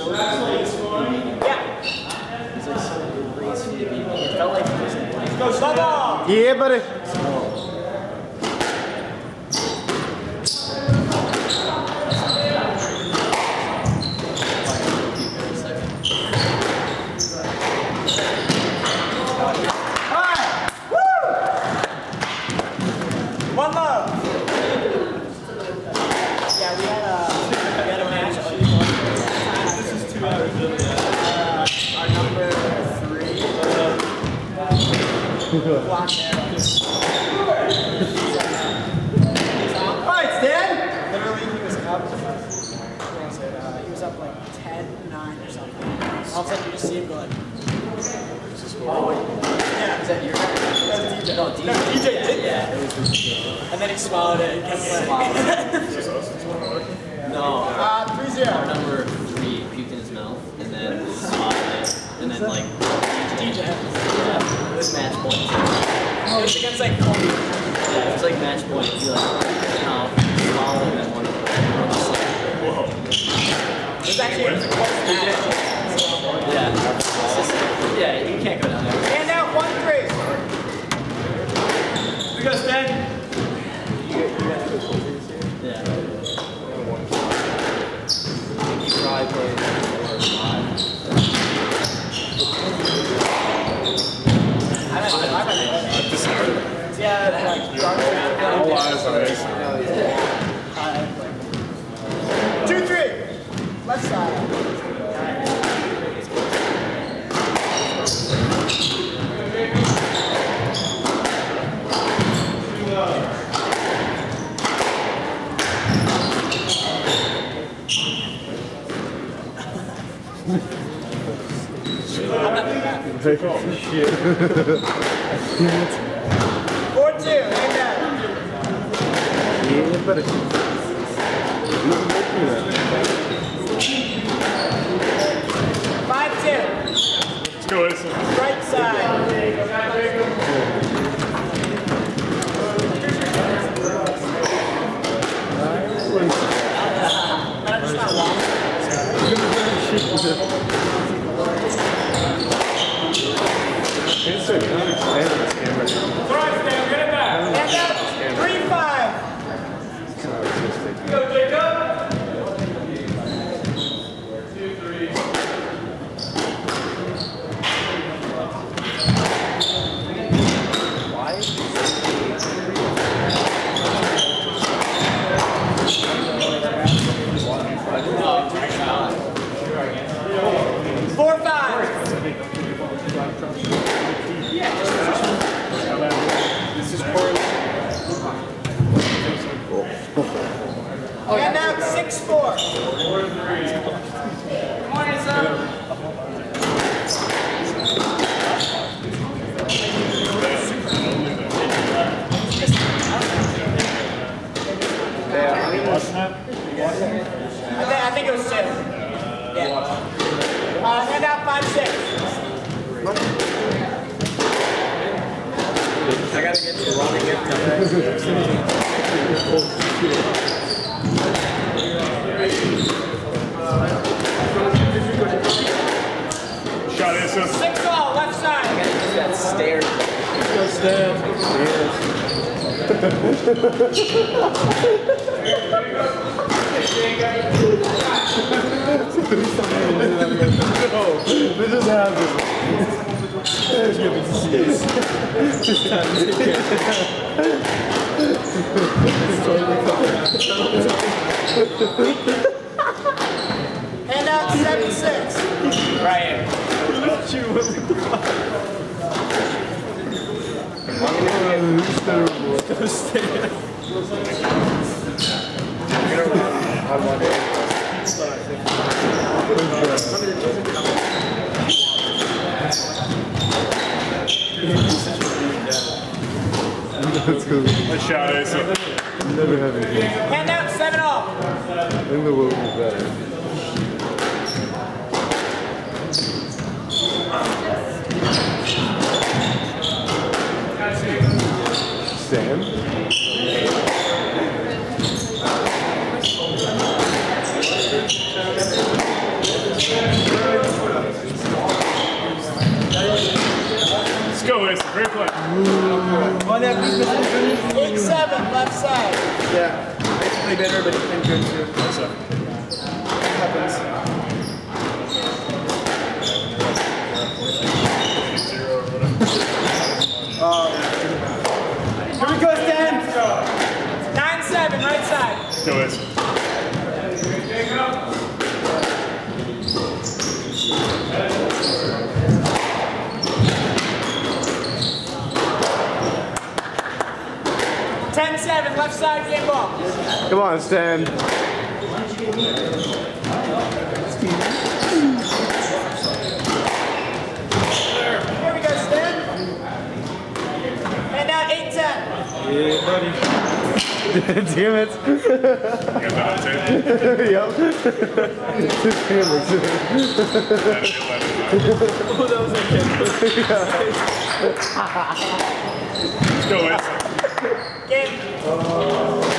Yeah. He's like so graceful to be. It felt like he was like, go stop! Yeah, buddy. One love. Yeah, we had a match. This is 2 hours. Our number 3. Block Alright, Stan! Literally, he was up. He was up like 10-9 or something. All of a sudden, you just see him go like. Oh, yeah. Is that your guy? DJ. No, DJ did. Yeah, it was his. And then he swallowed it and kept playing. No. 3-0. Our number 3 puked in his mouth and then swallowed it. And then like DJ. Yeah. It was match point. Oh, it's against like Kobe. Yeah, it was like match point. He like swallowed it and one of them. Just like, whoa. It was actually a close match. Yeah. Yeah, you can't go down there. And now 1-3. We go, Stan. Yeah. He probably played 4 or 5. I've just started. Yeah, All eyes on this. 2-3. Left side. Take off. Shit. 4-2. Amen. Yeah, buddy. 5-2. Let's go, Ace. Right side. That's not long. It's so good. I have this camera. And up. 3-5. Kind of artistic. Go, Jacob. And now 6-4. Come on, Issa. I think it was 2. Yeah. And now 5-6. I gotta get to running it. Shot Issa. 6-all, left side. I gotta use that stairs. Go stand. No, this just happened. And now 7-6. Right here. That's good. Nice shot, Issa. Never have a game. And now 7-all. In the world is better. Sam? on that piece with 8-7, left side. Yeah, basically better, but it's been good too. What's up? Happens. Here we go, Stan. 9-7, right side. Let's go, Ace. 10-7, left side, game ball. Come on, Stan. Here we go, Stan. And now 8-10. Yeah, buddy. Damn it. You got that on tape? Yep. Damn it. Oh, that was okay. Let's go, Ace. Game.